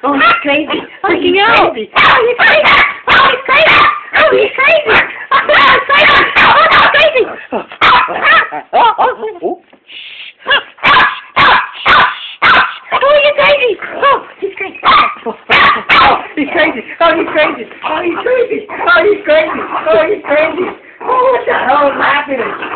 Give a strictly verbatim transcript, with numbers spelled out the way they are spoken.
Oh, he's crazy. Oh, he's Freaking out. crazy. Oh, he's crazy. Oh, he's crazy. Oh, he's crazy. Oh, he's crazy. Oh, he's crazy. Oh, oh, oh, oh. Oh, you're crazy. Oh, he's crazy. Oh, oh, he's crazy. Oh, he's crazy. Oh, he's crazy. Oh, he's crazy. Oh, he's crazy. Oh, what the hell is happening?